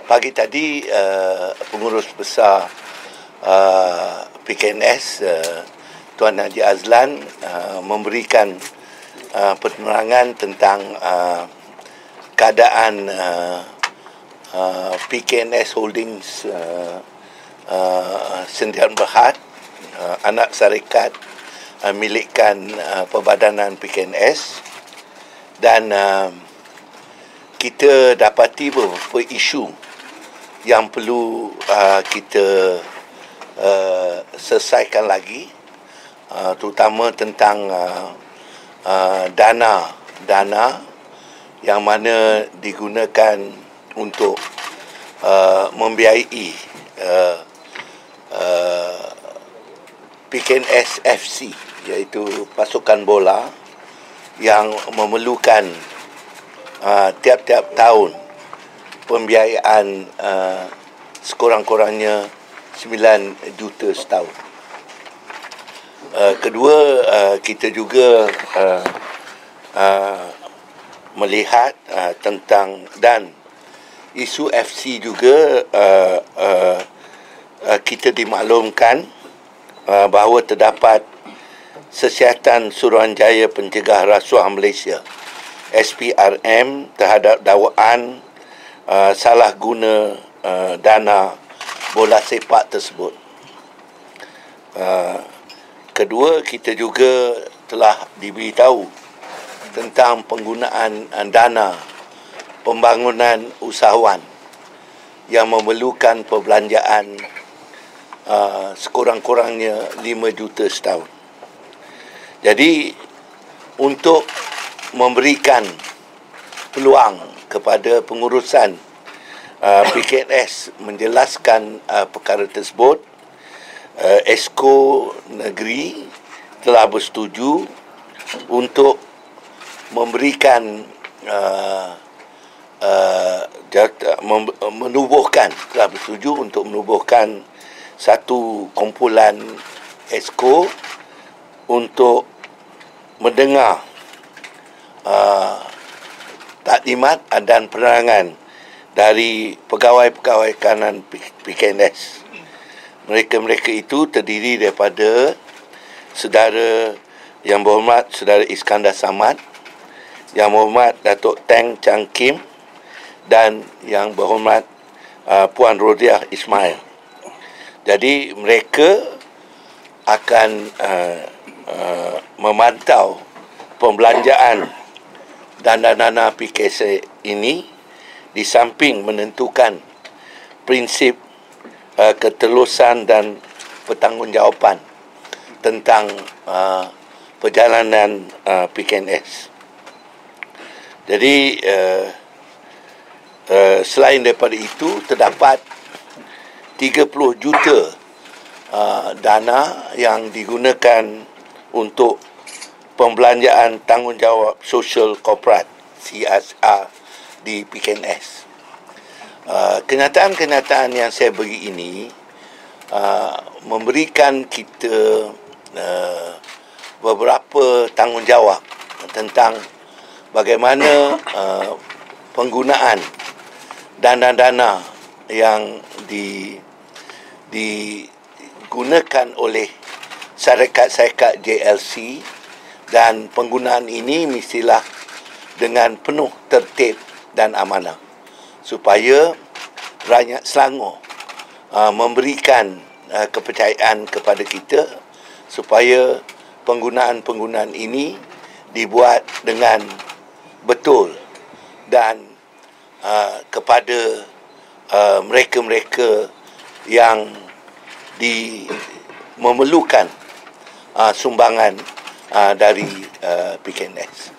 Pagi tadi pengurus besar PKNS Tuan Haji Azlan memberikan penerangan tentang keadaan PKNS Holdings Sdn Bhd, anak syarikat milikkan Perbadanan PKNS, dan kita dapati beberapa isu yang perlu kita selesaikan lagi, terutama tentang dana yang mana digunakan untuk membiayai PKNS FC, iaitu pasukan bola yang memerlukan tiap-tiap tahun pembiayaan sekurang-kurangnya 9 juta setahun. Kedua, kita juga melihat tentang, dan isu FC juga, kita dimaklumkan bahawa terdapat Siasatan Suruhanjaya Pencegah Rasuah Malaysia SPRM terhadap dakwaan salah guna dana bola sepak tersebut. Kedua, kita juga telah diberitahu tentang penggunaan dana pembangunan usahawan yang memerlukan perbelanjaan sekurang-kurangnya 5 juta setahun. Jadi, untuk memberikan peluang kepada pengurusan PKNS menjelaskan perkara tersebut, Esko Negeri telah bersetuju untuk memberikan telah bersetuju untuk menubuhkan satu kumpulan Esko untuk mendengar taklimat dan penerangan dari pegawai-pegawai kanan PKNS. Mereka itu terdiri daripada Saudara Yang Berhormat Saudara Iskandar Samad, Yang Berhormat Datuk Teng Chang Kim, dan Yang Berhormat Puan Rodiah Ismail. Jadi mereka akan memantau pembelanjaan dana PKS ini, di samping menentukan prinsip ketelusan dan pertanggungjawaban tentang perjalanan PKNS. Jadi selain daripada itu, terdapat 30 juta dana yang digunakan untuk pembelanjaan tanggungjawab sosial korporat CSR di PKNS. Kenyataan-kenyataan yang saya beri ini memberikan kita beberapa tanggungjawab tentang bagaimana penggunaan dana-dana yang digunakan oleh syarikat-syarikat JLC, dan penggunaan ini mestilah dengan penuh tertib dan amanah supaya rakyat Selangor memberikan kepercayaan kepada kita supaya penggunaan-penggunaan ini dibuat dengan betul dan kepada mereka-mereka yang memerlukan sumbangan dari PKNS.